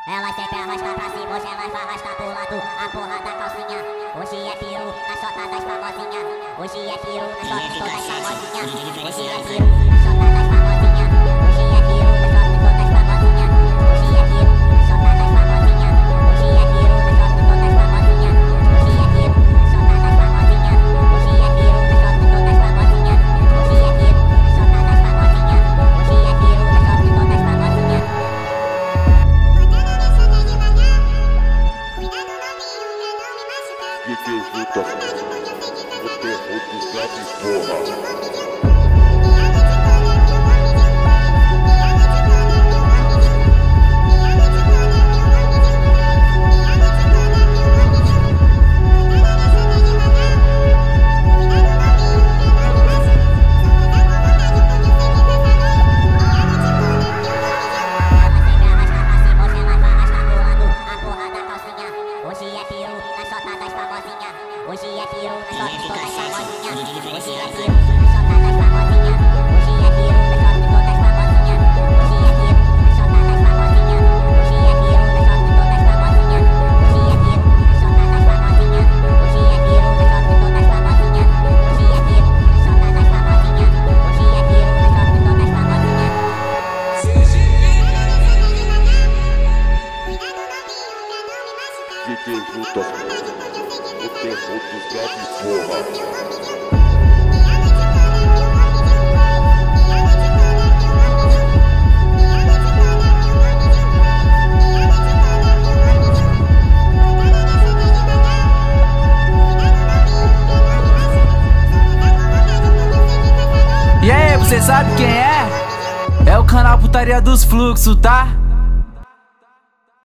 Ela sempre arrasta pra cima, hoje ela vai arrastar pro lado a porra da calcinha. Hoje é peru na chota das famosinhas. Hoje é peru na chota de todas as famosinhas. Hoje é peru na chota das famosinhas. Hoje é peru na chota de todas as famosinhas. Hoje é peru na chota das famosinhas. Hoje é peru na chota de todas as famosinhas. Hoje é peru na chota das famosinhas. Hoje é peru na chota de todas as famosinhas. Hoje é peru na chota das famosinhas. Hoje é peru na chota de todas as famosinhas. Que luta, o terror do Gabi, porra. Hoje é peru na chota das famosinhas. Hoje é peru na chota de todas as famosinhas. Hoje é peru na chota das famosinhas. Hoje é peru na chota de todas as famosinhas. Hoje é peru na chota das famosinhas. Hoje é peru na chota de todas as famosinhas. Hoje é peru na chota das famosinhas. Hoje é peru na chota de todas as famosinhas. Hoje é peru na chota das famosinhas. Hoje é peru na chota de todas as famosinhas. Que luta, o terror do Gabi, porra. E aí, você sabe quem é? É o canal Putaria dos Fluxos, tá?